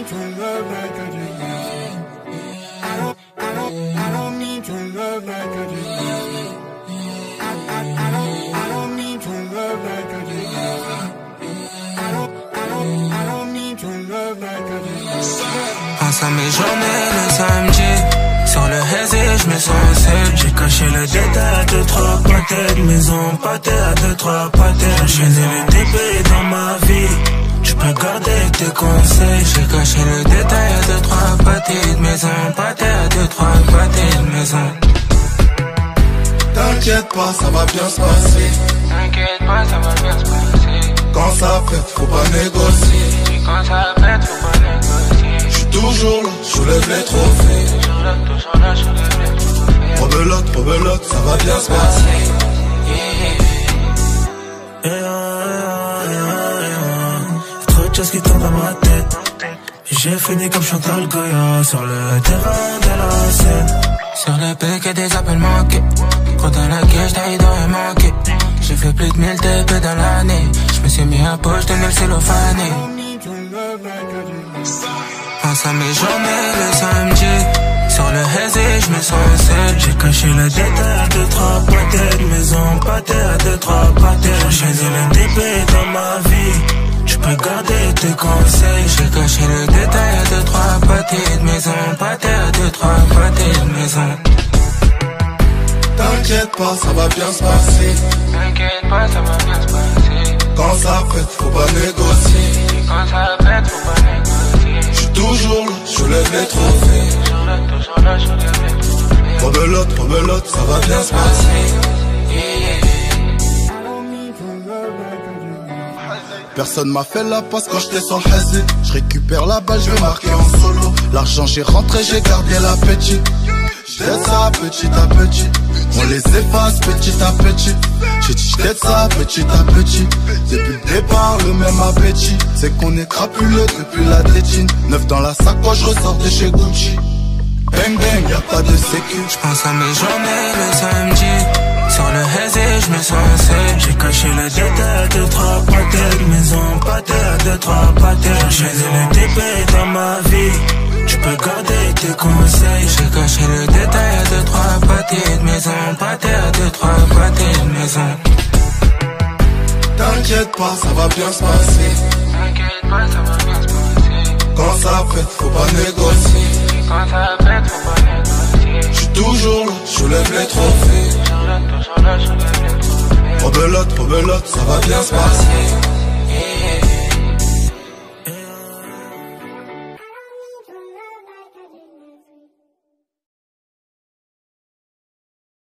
need your love like I did you. I don't need your love like I did you. I don't need your love like I did you. I don't need your love like I did you. Pense à mes journées le samedi. Sur le hazy, je me sens seul. J'ai caché le détail à 2-3 pâtés de maison, pâté à 2-3 pâtés. J'enchaînais le DB dans ma vie. Tu peux garder tes conseils. J'ai caché le détail à 2-3 pâtés de maison, pâté à 2-3 pâtés de maison. T'inquiète pas, ça va bien se passer. T'inquiète pas, ça va bien se passer. Quand ça pète, faut pas négocier. Et quand ça pète, faut pas négocier. J'suis toujours là, j'soulève les trophées. Toujours là, j'soulève les trophées. Rebelote, ça va bien se passer. Trop de choses qui tournent dans ma tête. J'ai fini comme Chantal Goya sur le terrain de la scène. Sur le pic et des appels manqués. Trop dans la cage, t'as d'aurait manqué. J'ai fait plus de 1000 TP dans l'année. J'me suis mis à poche, tenais le cellophane. Pense à mes journées le samedi. Sur le hazy, j'me sens seul. J'ai caché le détail à 2-3 pâtés de maison, pâté à 2-3 pâtés. J'enchaînais le DB dans ma vie. Tu peux garder tes conseils. J'ai caché le détail à 2-3 pâtés de maison, pâté à 2-3 pâtés de maison. T'inquiète pas, ça va bien se passer. T'inquiète pas, ça va bien se passer. Quand ça pète, faut pas négocier. Et quand ça pète, faut pas négocier. J'suis toujours là, j'soulève les trophées. Toujours là, j'soulève les trophées. Rebelote, ça va bien se passer. Personne m'a fait la passe quand j'étais sur le hazy. J'récupère la balle, j'vais marquer en solo. L'argent j'ai rentré, j'ai gardé l'appétit. J't'aide ça petit à petit. On les efface petit à petit. J'ai dit j't'aide ça petit à petit. Depuis le départ le même appétit. C'est qu'on est crapuleux depuis la tétine. Neuf dans la sacoche, ressors de chez Gucci. Bang bang, y'a pas de sécu. J'pense à mes journées le samedi. Sur le hazy, j'me sens seul. J'ai caché le détail à 2-3 pâtés de maison, pâté à 2-3 pâtés. J'enchaînais le DB dans ma vie. Tu peux garder tes conseils. J'ai caché le détail à 2-3 pâtés de maison, pâté à 2-3 pâtés de maison. T'inquiète pas, ça va bien se passer. T'inquiète pas, ça va bien se passer. Quand ça pète, faut pas négocier. Et quand ça pète, faut pas négocier. J'suis toujours là, j'soulève les trophées. Toujours là, j'soulève les trophées. Rebelote, ça va bien se passer.